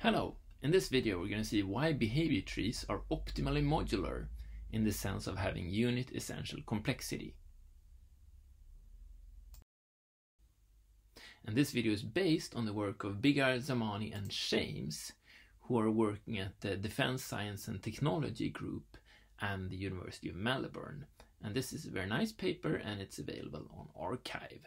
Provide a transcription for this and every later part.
Hello, in this video we're going to see why behavior trees are optimally modular in the sense of having unit essential complexity. And this video is based on the work of Biggar, Zamani and Shames, who are working at the Defense Science and Technology Group and the University of Melbourne. And this is a very nice paper and it's available on arXiv.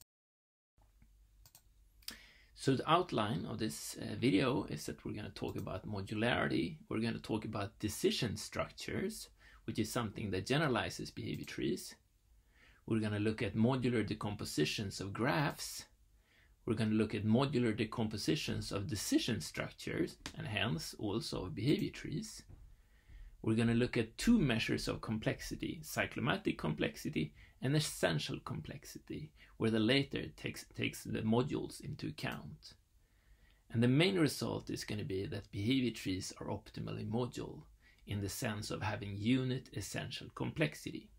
So the outline of this video is that we're going to talk about modularity, we're going to talk about decision structures, which is something that generalizes behavior trees. We're going to look at modular decompositions of graphs. We're going to look at modular decompositions of decision structures, and hence also of behavior trees. We're going to look at two measures of complexity, cyclomatic complexity and essential complexity, where the latter takes the modules into account. And the main result is going to be that behavior trees are optimally modular in the sense of having unit essential complexity.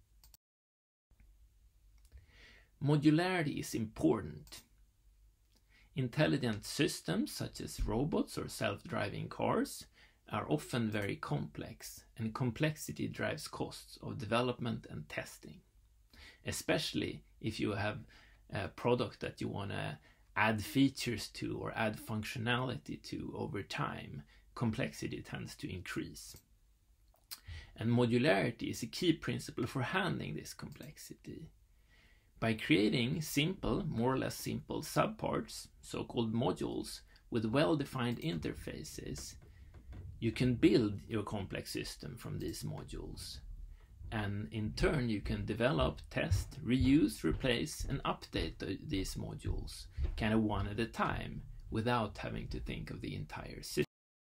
Modularity is important. Intelligent systems such as robots or self-driving cars are often very complex, and complexity drives costs of development and testing. Especially if you have a product that you want to add features to or add functionality to over time, complexity tends to increase. And modularity is a key principle for handling this complexity. By creating simple, more or less simple subparts, so-called modules, with well-defined interfaces, you can build your complex system from these modules. And in turn, you can develop, test, reuse, replace, and update these modules, kind of one at a time, without having to think of the entire system.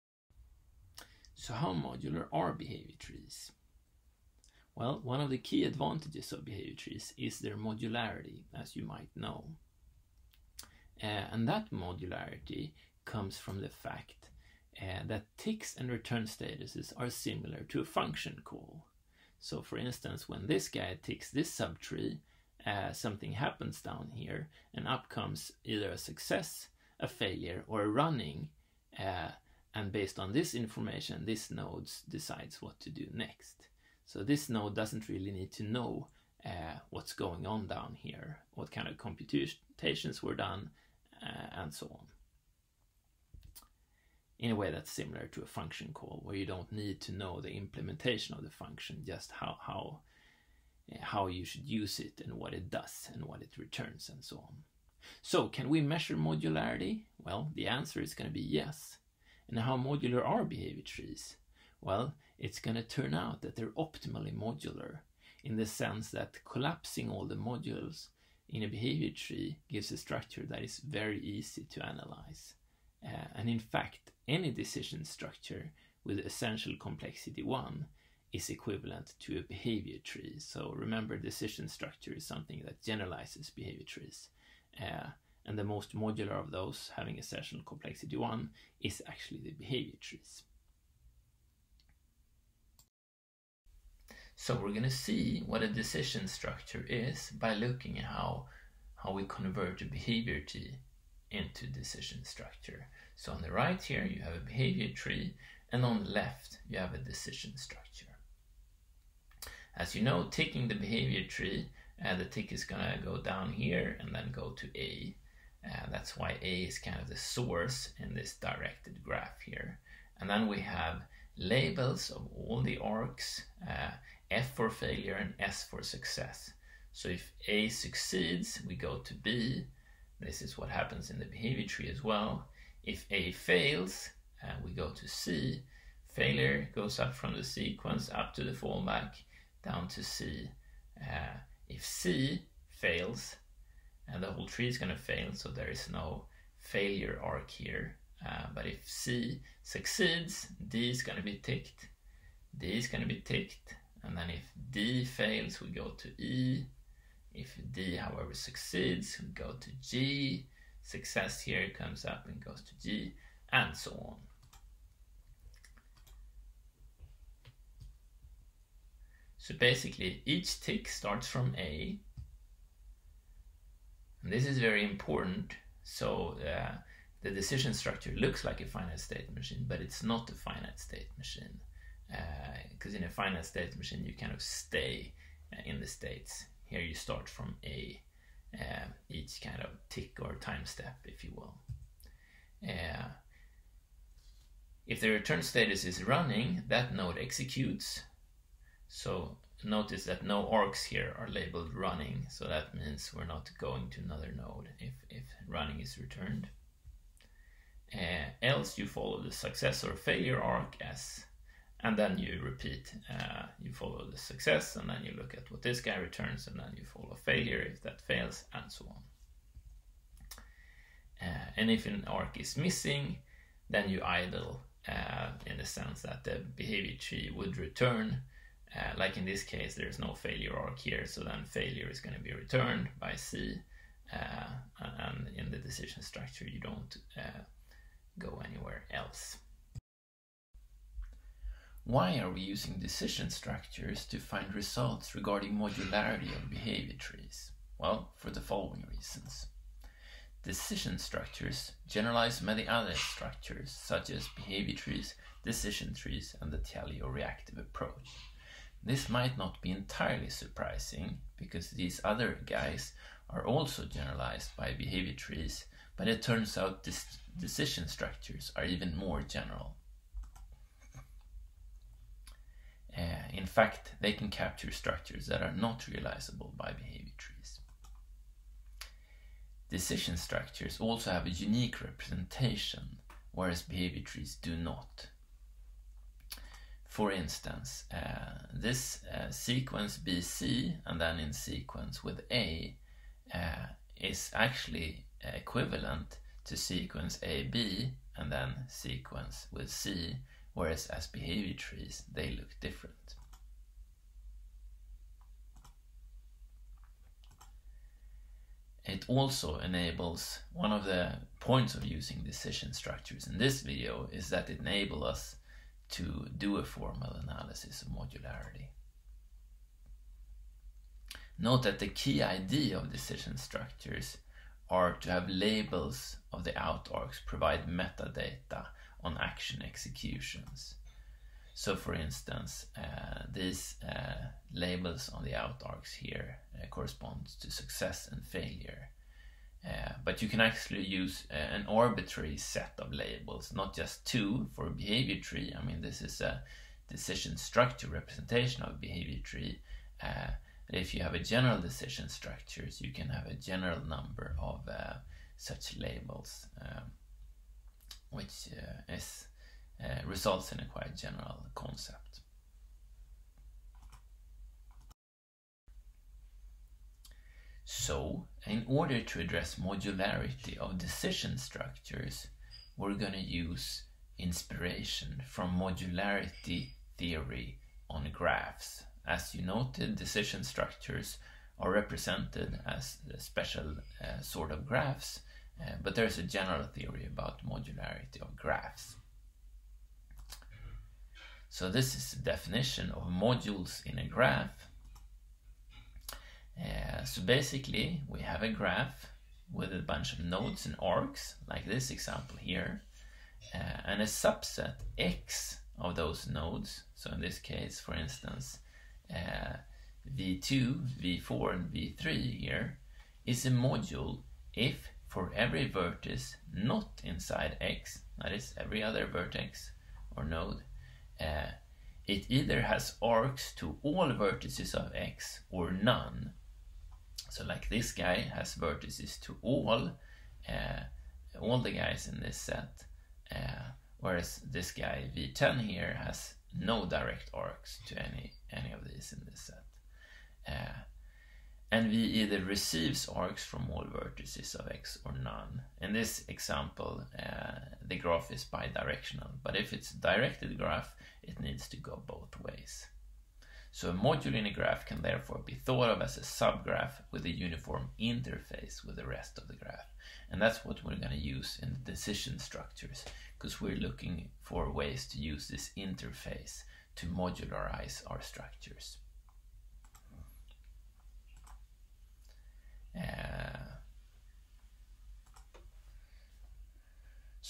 So how modular are behavior trees? Well, one of the key advantages of behavior trees is their modularity, as you might know. And that modularity comes from the fact that ticks and return statuses are similar to a function call. So for instance, when this guy ticks this subtree, something happens down here, and up comes either a success, a failure, or a running, and based on this information, this node decides what to do next. So this node doesn't really need to know what's going on down here, what kind of computations were done, and so on. In a way that's similar to a function call, where you don't need to know the implementation of the function, just how you should use it and what it does and what it returns and so on. So can we measure modularity? Well, the answer is going to be yes. And how modular are behavior trees? Well, it's going to turn out that they're optimally modular in the sense that collapsing all the modules in a behavior tree gives a structure that is very easy to analyze. And in fact, any decision structure with essential complexity 1 is equivalent to a behavior tree. So remember, decision structure is something that generalizes behavior trees. And the most modular of those, having essential complexity 1, is actually the behavior trees. So we're going to see what a decision structure is by looking at how we convert a behavior tree into decision structure. So on the right here you have a behavior tree, and on the left you have a decision structure. As you know, ticking the behavior tree, the tick is going to go down here and then go to A. That's why A is kind of the source in this directed graph here. And then we have labels of all the arcs, F for failure and S for success. So if A succeeds, we go to B. This is what happens in the behavior tree as well. If A fails, we go to C. Failure goes up from the sequence up to the fallback, down to C. If C fails, the whole tree is going to fail, so there is no failure arc here. But if C succeeds, D is going to be ticked, D is going to be ticked, and then if D fails, we go to E. If D, however, succeeds, we go to G. Success here comes up and goes to G, and so on. So basically, each tick starts from A. And this is very important. So the decision structure looks like a finite state machine, but it's not a finite state machine. Because in a finite state machine, you kind of stay in the states. Here you start from each kind of tick or time step, if you will. If the return status is running, that node executes. So notice that no arcs here are labeled running, so that means we're not going to another node if running is returned. Else you follow the success or failure arc and then you repeat. You follow the success, and then you look at what this guy returns, and then you follow failure if that fails, and so on. And if an arc is missing, then you idle in the sense that the behavior tree would return. Like in this case, there's no failure arc here, so then failure is going to be returned by C, and in the decision structure you don't go anywhere else. Why are we using decision structures to find results regarding modularity of behavior trees? Well, for the following reasons. Decision structures generalize many other structures, such as behavior trees, decision trees, and the tally or reactive approach. This might not be entirely surprising, because these other guys are also generalized by behavior trees, but it turns out decision structures are even more general. In fact, they can capture structures that are not realizable by behavior trees. Decision structures also have a unique representation, whereas behavior trees do not. For instance, this sequence BC and then in sequence with A is actually equivalent to sequence AB and then sequence with C, whereas as behavior trees they look different. It also enables, one of the points of using decision structures in this video is that it enables us to do a formal analysis of modularity. Note that the key idea of decision structures are to have labels of the out arcs provide metadata on action executions. So for instance, these labels on the out arcs here correspond to success and failure. But you can actually use an arbitrary set of labels, not just two for a behavior tree. I mean, this is a decision structure representation of a behavior tree. If you have a general decision structures, you can have a general number of such labels, which results in a quite general concept. So, in order to address modularity of decision structures, we're going to use inspiration from modularity theory on graphs. As you noted, decision structures are represented as a special sort of graphs, but there's a general theory about modularity of graphs. So this is the definition of modules in a graph. So basically we have a graph with a bunch of nodes and arcs, like this example here, and a subset X of those nodes. So in this case, for instance, V2, V4, and V3 here is a module if for every vertex not inside X, that is every other vertex or node, it either has arcs to all vertices of X or none. So like this guy has vertices to all the guys in this set, whereas this guy V10 here has no direct arcs to any of these in this set. And V either receives arcs from all vertices of X or none. In this example, the graph is bidirectional, but if it's a directed graph, it needs to go both ways. So a module in a graph can therefore be thought of as a subgraph with a uniform interface with the rest of the graph. And that's what we're going to use in the decision structures, because we're looking for ways to use this interface to modularize our structures.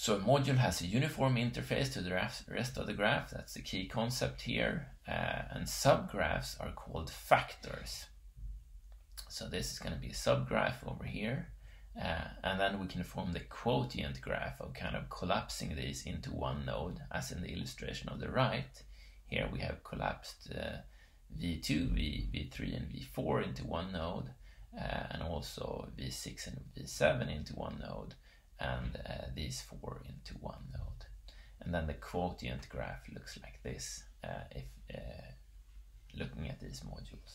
So a module has a uniform interface to the rest of the graph. That's the key concept here. And subgraphs are called factors. So this is going to be a subgraph over here. And then we can form the quotient graph of kind of collapsing these into one node, as in the illustration on the right. Here we have collapsed V2, V3 and V4 into one node, and also V6 and V7 into one node, and these four into one node. And then the quotient graph looks like this if looking at these modules.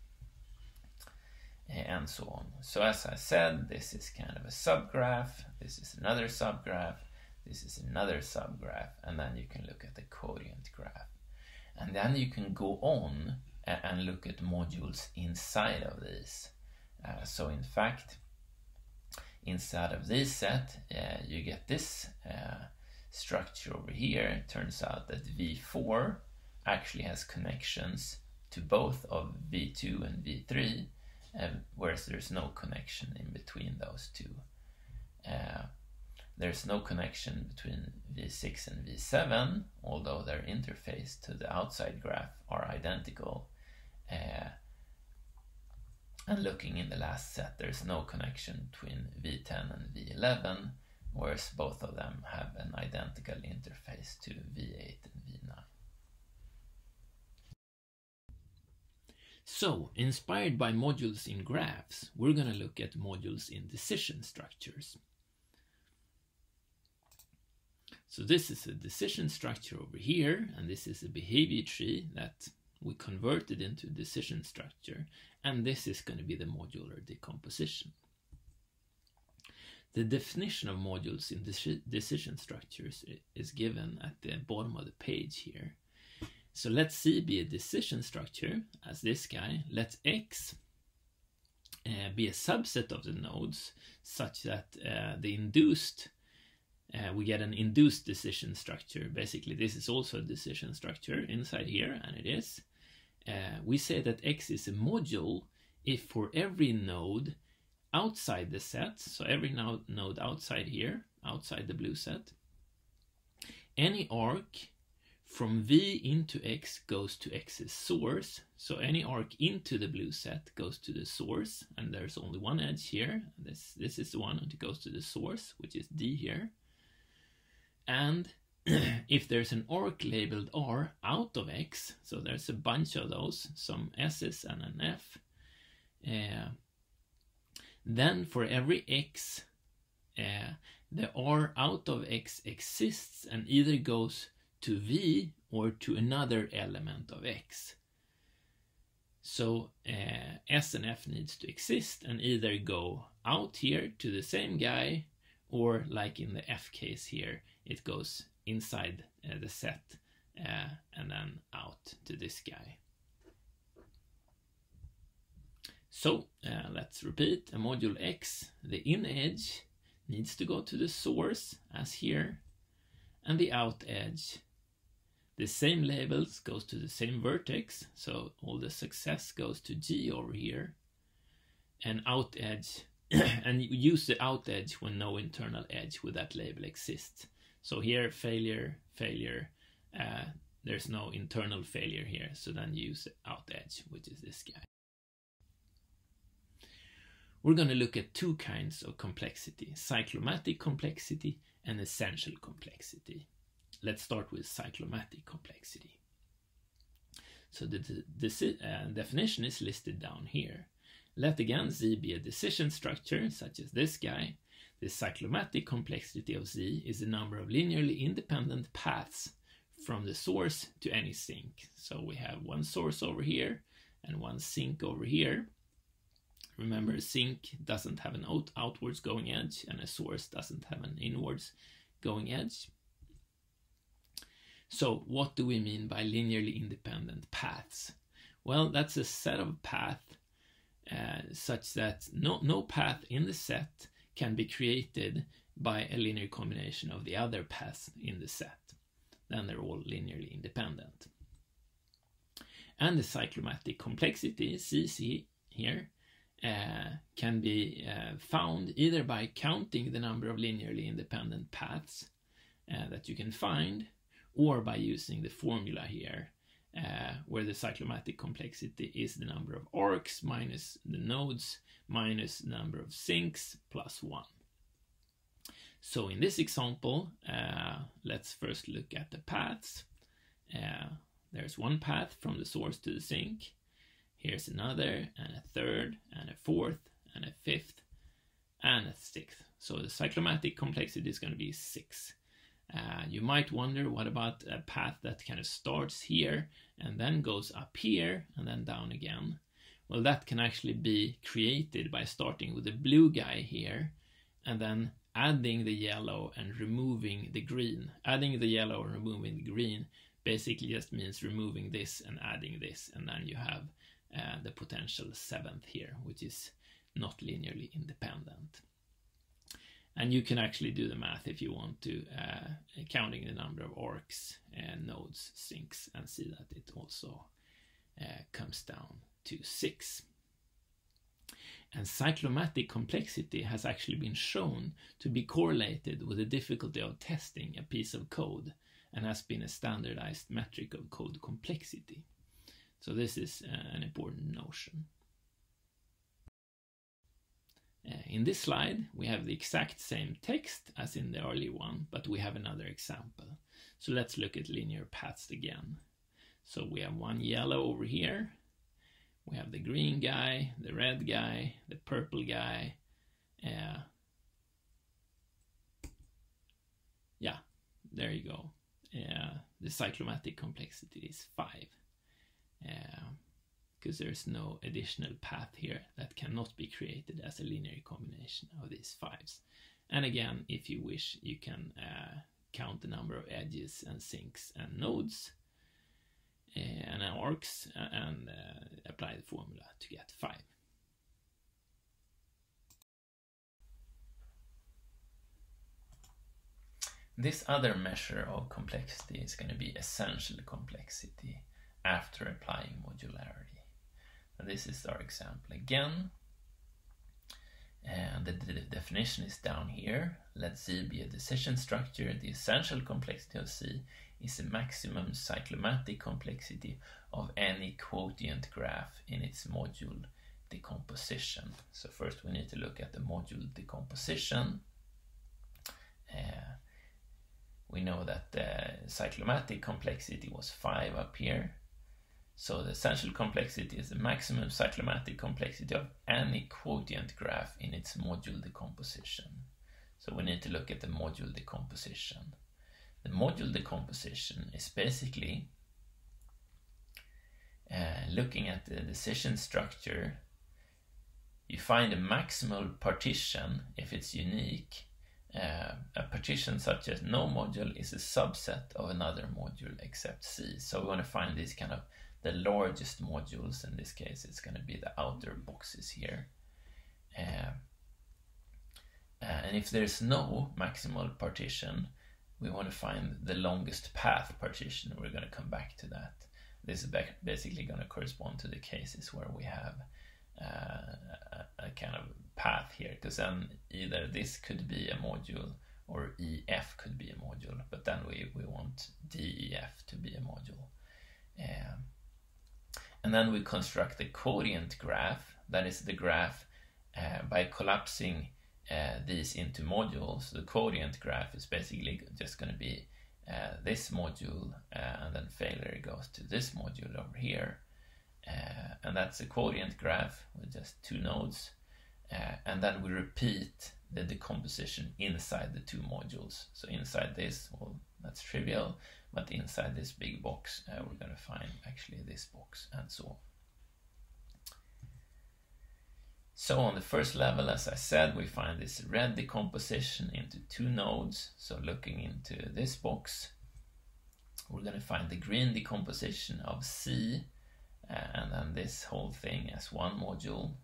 And so on. So as I said, this is kind of a subgraph, this is another subgraph, this is another subgraph, and then you can look at the quotient graph. And then you can go on and look at modules inside of these. So in fact, inside of this set, you get this structure over here. It turns out that V4 actually has connections to both of V2 and V3, whereas there's no connection in between those two. There's no connection between V6 and V7, although their interface to the outside graph are identical. And looking in the last set, there's no connection between V10 and V11, whereas both of them have an identical interface to V8 and V9. So, inspired by modules in graphs, we're going to look at modules in decision structures. So this is a decision structure over here, and this is a behavior tree that we converted into a decision structure, and this is going to be the modular decomposition. The definition of modules in decision structures is given at the bottom of the page here. So let C be a decision structure as this guy. Let X be a subset of the nodes such that the induced, we get an induced decision structure. Basically, this is also a decision structure inside here, and it is. We say that X is a module if for every node outside the set, so every node outside here, outside the blue set, any arc from V into X goes to X's source. So any arc into the blue set goes to the source, and there's only one edge here. This is the one that goes to the source, which is D here. And if there's an arc labeled R out of X, so there's a bunch of those, some S's and an F, then for every X, the R out of X exists and either goes to V or to another element of X. So S and F needs to exist and either go out here to the same guy, or like in the F case here, it goes inside the set and then out to this guy. So let's repeat. A module X, the in edge needs to go to the source as here, and the out edge, the same labels goes to the same vertex, so all the success goes to G over here, and out edge, and you use the out edge when no internal edge with that label exists. So here, failure, failure, there's no internal failure here, so then use the out edge, which is this guy. We're going to look at two kinds of complexity, cyclomatic complexity and essential complexity. Let's start with cyclomatic complexity. So the definition is listed down here. Let again Z be a decision structure, such as this guy. The cyclomatic complexity of Z is the number of linearly independent paths from the source to any sink. So we have one source over here and one sink over here. Remember, a sink doesn't have an outwards going edge, and a source doesn't have an inwards going edge. So what do we mean by linearly independent paths? Well, that's a set of paths such that no path in the set can be created by a linear combination of the other paths in the set. Then they're all linearly independent. And the cyclomatic complexity, CC here, can be found either by counting the number of linearly independent paths that you can find, or by using the formula here, where the cyclomatic complexity is the number of arcs minus the nodes minus the number of sinks plus 1. So in this example, let's first look at the paths. There's one path from the source to the sink. Here's another, and a third, and a fourth, and a fifth, and a sixth. So the cyclomatic complexity is going to be 6. You might wonder, what about a path that kind of starts here and then goes up here and then down again? Well, that can actually be created by starting with the blue guy here and then adding the yellow and removing the green. Adding the yellow and removing the green basically just means removing this and adding this, and then you have the potential 7th here, which is not linearly independent. And you can actually do the math if you want to, counting the number of arcs, nodes, sinks, and see that it also comes down to 6. And cyclomatic complexity has actually been shown to be correlated with the difficulty of testing a piece of code, and has been a standardized metric of code complexity. So this is an important notion. In this slide, we have the exact same text as in the earlier one, but we have another example. So let's look at linear paths again. So we have one yellow over here. We have the green guy, the red guy, the purple guy. Yeah, there you go. The cyclomatic complexity is 5. Because there's no additional path here that cannot be created as a linear combination of these 5s. And again, if you wish, you can count the number of edges and sinks and nodes and arcs and apply the formula to get 5. This other measure of complexity is going to be essential complexity after applying modularity. And this is our example again. And the definition is down here. Let Z be a decision structure. The essential complexity of C is the maximum cyclomatic complexity of any quotient graph in its module decomposition. So first we need to look at the module decomposition. We know that the cyclomatic complexity was 5 up here. So the essential complexity is the maximum cyclomatic complexity of any quotient graph in its module decomposition. So we need to look at the module decomposition. The module decomposition is basically looking at the decision structure. You find a maximal partition if it's unique. A partition such as no module is a subset of another module except C. So we want to find these kind of the largest modules. In this case, it's going to be the outer boxes here. And if there's no maximal partition, we want to find the longest path partition. We're going to come back to that. This is basically going to correspond to the cases where we have a kind of path here, because then either this could be a module or EF could be a module, but then we want DEF to be a module. And then we construct the quotient graph, that is the graph by collapsing these into modules. The quotient graph is basically just going to be this module, and then failure goes to this module over here. And that's a quotient graph with just 2 nodes. And then we repeat the decomposition inside the 2 modules. So inside this, well, that's trivial, but inside this big box, we're going to find actually this box and so on. So on the first level, as I said, we find this red decomposition into 2 nodes. So looking into this box, we're going to find the green decomposition of C, and then this whole thing as 1 module.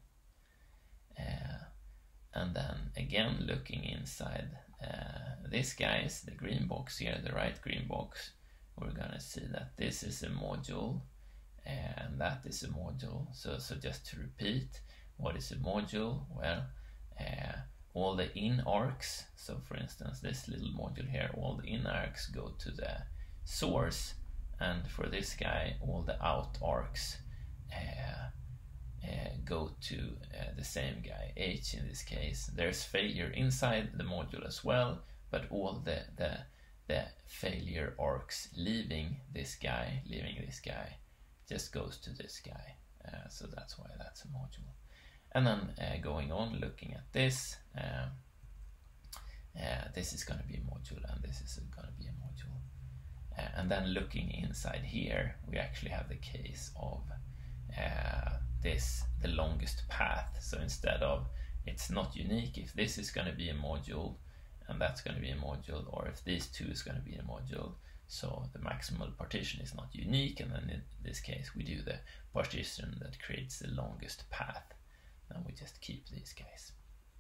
And then again, looking inside this guy's, the green box here, the right green box, we're going to see that this is a module and that is a module. So just to repeat, What is a module? Well, all the in arcs, so for instance this little module here, all the in arcs go to the source, and for this guy all the out arcs go to the same guy, H in this case. There's failure inside the module as well, but all the failure arcs leaving this guy just goes to this guy. So that's why that's a module. And then going on, looking at this, this is going to be a module, and this is going to be a module. And then looking inside here, we actually have the case of the longest path. So instead of, it's not unique if this is going to be a module and that's going to be a module, or if these two is going to be a module. So the maximal partition is not unique, and then in this case we do the partition that creates the longest path. And we just keep these guys.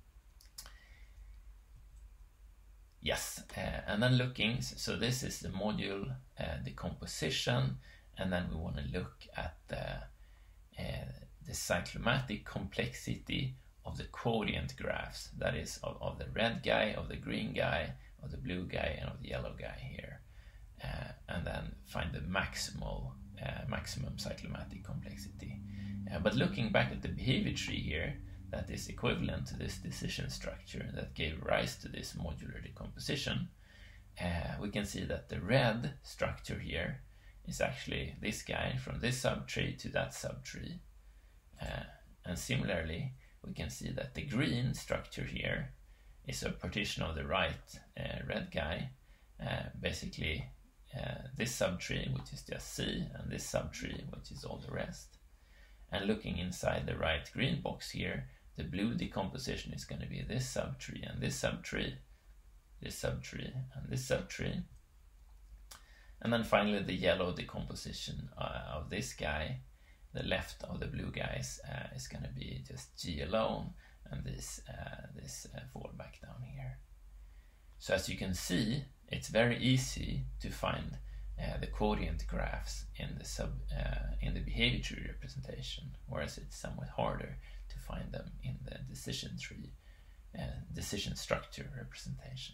Yes, and then looking, so this is the module decomposition, and then we want to look at the cyclomatic complexity of the quotient graphs, that is of the red guy, of the green guy, of the blue guy, and of the yellow guy here, and then find the maximum cyclomatic complexity. But looking back at the behavior tree here, that is equivalent to this decision structure that gave rise to this modular decomposition, we can see that the red structure here is actually this guy from this subtree to that subtree. And similarly, we can see that the green structure here is a partition of the right red guy, basically this subtree, which is just C, and this subtree, which is all the rest. And looking inside the right green box here, the blue decomposition is going to be this subtree, and this subtree, this subtree, and this subtree. And then finally the yellow decomposition of this guy, the left of the blue guys, is going to be just G alone, and this fall back down here. So as you can see, it's very easy to find the quotient graphs in the behavior tree representation, whereas it's somewhat harder to find them in the decision tree, decision structure representation.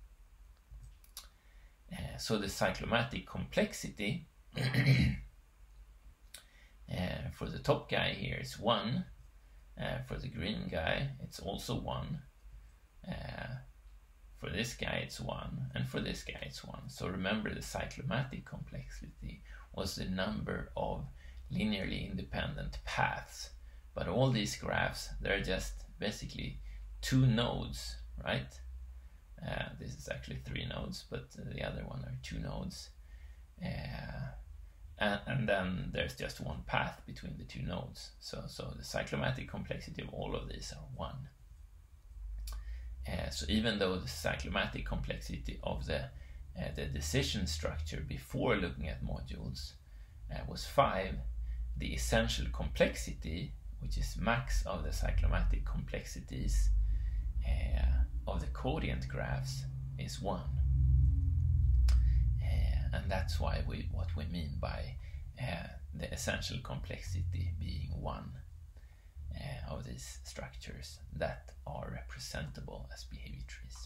So the cyclomatic complexity for the top guy here is 1. For the green guy, it's also 1. For this guy, it's 1. And for this guy, it's 1. So remember, the cyclomatic complexity was the number of linearly independent paths. But all these graphs, they're just basically 2 nodes, right? This is actually 3 nodes, but the other one are 2 nodes. And then there's just 1 path between the 2 nodes. So the cyclomatic complexity of all of these are 1. So even though the cyclomatic complexity of the decision structure before looking at modules was 5, the essential complexity, which is max of the cyclomatic complexities of the quotient graphs, is 1. And that's why what we mean by the essential complexity being 1 of these structures that are representable as behavior trees.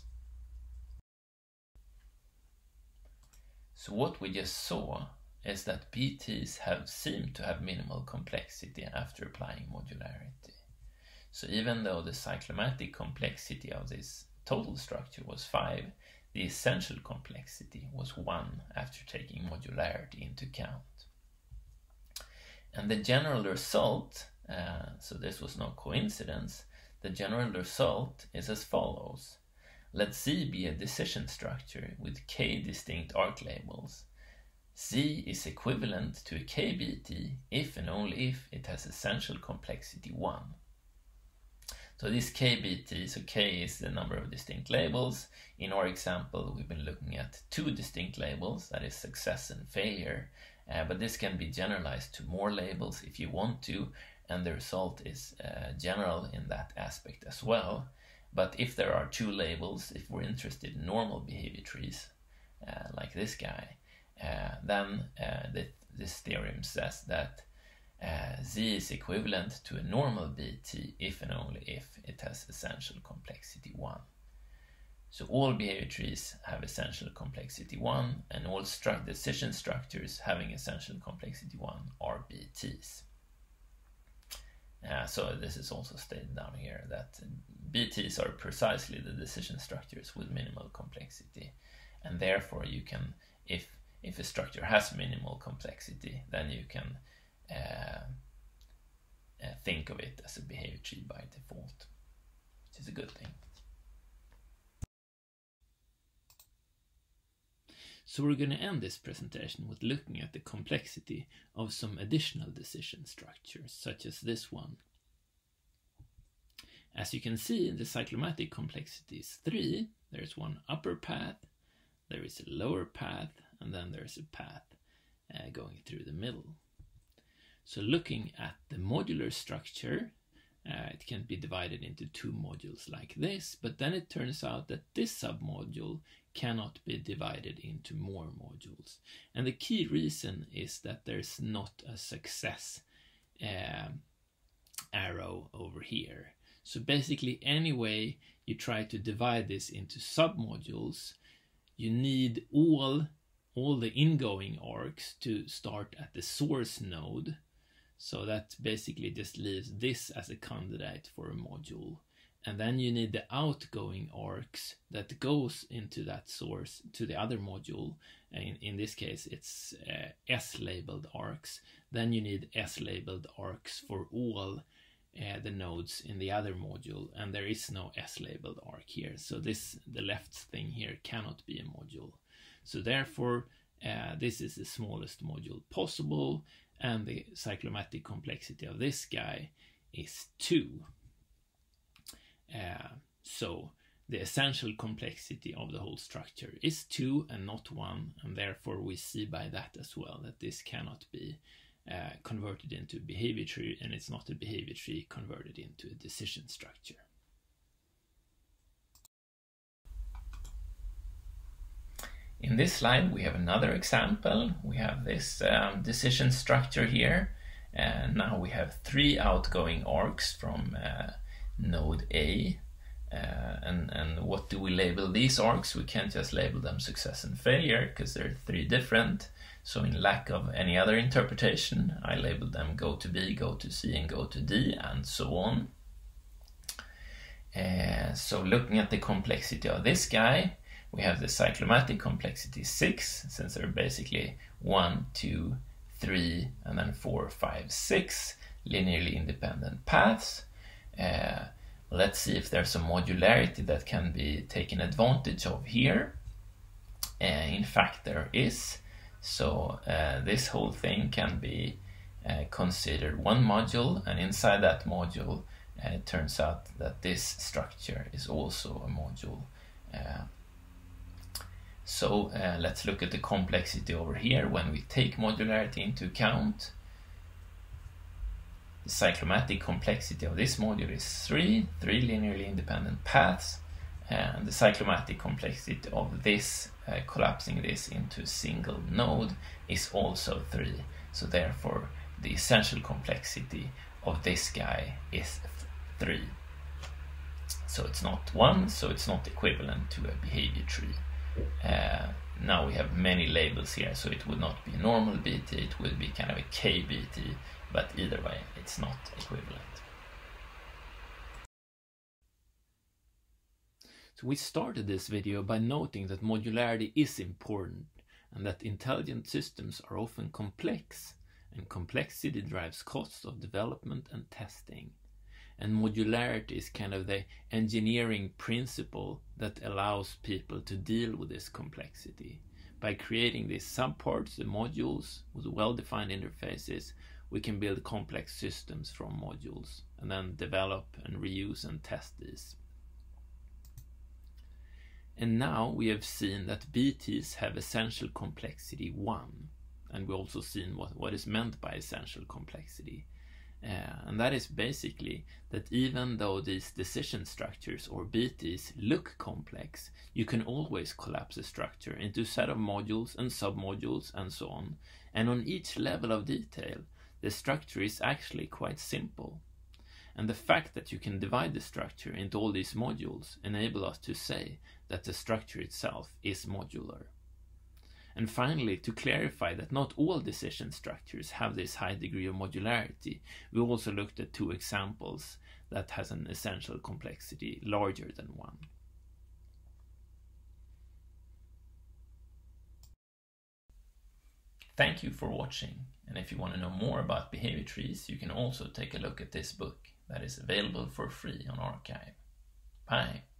So what we just saw is that BTs seem to have minimal complexity after applying modularity. So even though the cyclomatic complexity of this total structure was 5, the essential complexity was 1 after taking modularity into account. And the general result, so this was no coincidence, the general result is as follows. Let Z be a decision structure with k distinct arc labels. Z is equivalent to a KBT if and only if it has essential complexity 1. So this KBT, so K is the number of distinct labels. In our example, we've been looking at 2 distinct labels, that is success and failure. But this can be generalized to more labels if you want to, and the result is general in that aspect as well. But if there are 2 labels, if we're interested in normal behavior trees, like this guy, then this theorem says that Z is equivalent to a normal BT if and only if it has essential complexity 1. So all behavior trees have essential complexity 1, and all decision structures having essential complexity 1 are BTs. So this is also stated down here that BTs are precisely the decision structures with minimal complexity, and therefore you can, if a structure has minimal complexity, then you can think of it as a behavior tree by default, which is a good thing. So we're going to end this presentation with looking at the complexity of some additional decision structures, such as this one. As you can see, the cyclomatic complexity is 3. There's one upper path, there is a lower path, and then there's a path going through the middle. So looking at the modular structure, it can be divided into 2 modules like this, but then it turns out that this submodule cannot be divided into more modules. And the key reason is that there's not a success arrow over here. So basically, any way you try to divide this into submodules, you need all the ingoing arcs to start at the source node. So that basically just leaves this as a candidate for a module. And then you need the outgoing arcs that goes into that source to the other module. In this case, it's S-labeled arcs. Then you need S-labeled arcs for all the nodes in the other module, and there is no S-labeled arc here. So the left thing here cannot be a module. So therefore, this is the smallest module possible, and the cyclomatic complexity of this guy is 2. So the essential complexity of the whole structure is 2 and not 1, and therefore we see by that as well that this cannot be converted into a behavior tree, and it's not a behavior tree converted into a decision structure. In this slide we have another example. We have this decision structure here, and now we have 3 outgoing arcs from node A, and what do we label these arcs? We can't just label them success and failure because they're 3 different. So in lack of any other interpretation, I labeled them go to B, go to C, and go to D, and so on. So looking at the complexity of this guy, we have the cyclomatic complexity 6, since there are basically 1, 2, 3, and then 4, 5, 6 linearly independent paths. Let's see if there's a modularity that can be taken advantage of here. In fact, there is. So this whole thing can be considered one module, and inside that module it turns out that this structure is also a module. So let's look at the complexity over here when we take modularity into account. The cyclomatic complexity of this module is 3 linearly independent paths, and the cyclomatic complexity of this, collapsing this into a single node, is also 3. So therefore the essential complexity of this guy is 3. So it's not 1, so it's not equivalent to a behavior tree. Now we have many labels here, so it would not be a normal BT, it would be kind of a KBT, but either way it's not equivalent. So we started this video by noting that modularity is important, and that intelligent systems are often complex, and complexity drives costs of development and testing. And modularity is kind of the engineering principle that allows people to deal with this complexity. By creating these subparts, the modules, with well-defined interfaces, we can build complex systems from modules, and then develop and reuse and test these. And now we have seen that BTs have essential complexity 1, and we've also seen what is meant by essential complexity. And that is basically that even though these decision structures or BTs look complex, you can always collapse a structure into a set of modules and submodules and so on. And on each level of detail, the structure is actually quite simple. And the fact that you can divide the structure into all these modules enable us to say that the structure itself is modular. And finally, to clarify that not all decision structures have this high degree of modularity, we also looked at 2 examples that has an essential complexity larger than 1. Thank you for watching, and if you want to know more about behavior trees, you can also take a look at this book that is available for free on archive. Bye!